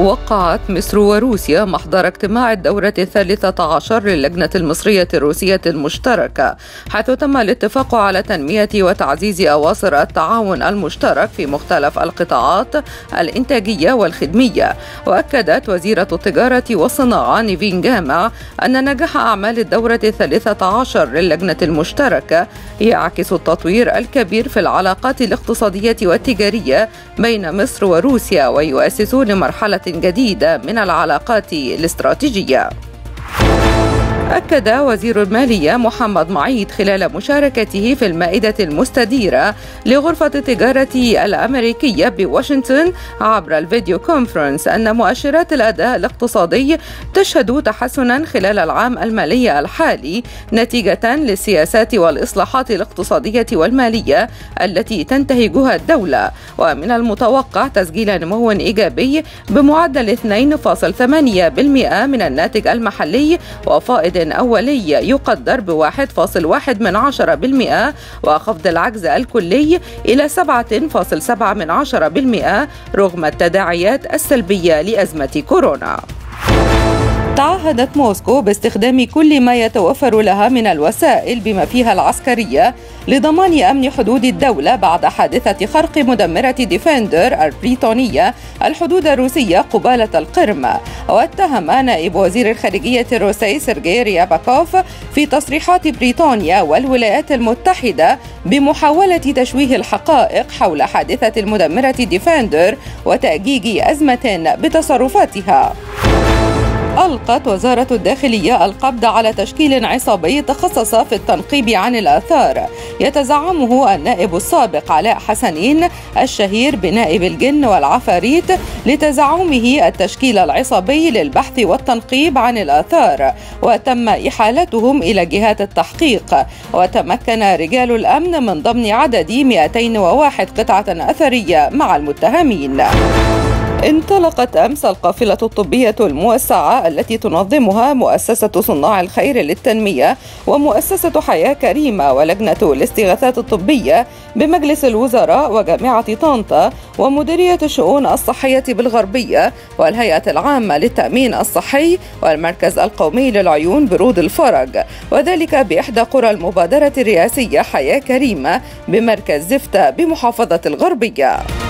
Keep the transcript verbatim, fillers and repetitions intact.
وقعت مصر وروسيا محضر اجتماع الدورة الثالثة عشر للجنة المصرية الروسية المشتركة، حيث تم الاتفاق على تنمية وتعزيز أواصر التعاون المشترك في مختلف القطاعات الإنتاجية والخدمية. وأكدت وزيرة التجارة والصناعة نيفين جامع أن نجاح أعمال الدورة الثالثة عشر للجنة المشتركة يعكس التطوير الكبير في العلاقات الاقتصادية والتجارية بين مصر وروسيا، ويؤسس لمرحلة جديدة من العلاقات الاستراتيجية. أكد وزير المالية محمد معيط خلال مشاركته في المائدة المستديرة لغرفة التجارة الأمريكية بواشنطن عبر الفيديو كونفرنس أن مؤشرات الأداء الاقتصادي تشهد تحسنا خلال العام المالي الحالي نتيجة للسياسات والإصلاحات الاقتصادية والمالية التي تنتهجها الدولة، ومن المتوقع تسجيل نمو إيجابي بمعدل اثنين فاصلة ثمانية بالمئة من الناتج المحلي وفائض أولي يقدر بواحد فاصلة واحد من عشرة بالمئة، وخفض العجز الكلي إلى سبعة فاصلة سبعة من عشرة بالمئة رغم التداعيات السلبية لأزمة كورونا. تعهدت موسكو باستخدام كل ما يتوفر لها من الوسائل بما فيها العسكرية لضمان أمن حدود الدولة بعد حادثة خرق مدمرة ديفندر البريطانية الحدود الروسية قبالة القرم. واتهم نائب وزير الخارجية الروسي سيرجي رياباكوف في تصريحات بريطانيا والولايات المتحدة بمحاولة تشويه الحقائق حول حادثة المدمرة ديفندر وتأجيج أزمة بتصرفاتها. ألقت وزارة الداخلية القبض على تشكيل عصابي تخصص في التنقيب عن الآثار يتزعمه النائب السابق علاء حسنين الشهير بنائب الجن والعفاريت لتزعمه التشكيل العصابي للبحث والتنقيب عن الآثار، وتم إحالتهم إلى جهات التحقيق. وتمكن رجال الأمن من ضمن عدد مئتين وواحد قطعة أثرية مع المتهمين. انطلقت أمس القافلة الطبية الموسعة التي تنظمها مؤسسة صناع الخير للتنمية ومؤسسة حياة كريمة ولجنة الاستغاثات الطبية بمجلس الوزراء وجامعة طنطا ومديرية الشؤون الصحية بالغربية والهيئة العامة للتأمين الصحي والمركز القومي للعيون برود الفرج، وذلك بإحدى قرى المبادرة الرئاسية حياة كريمة بمركز زفتة بمحافظة الغربية.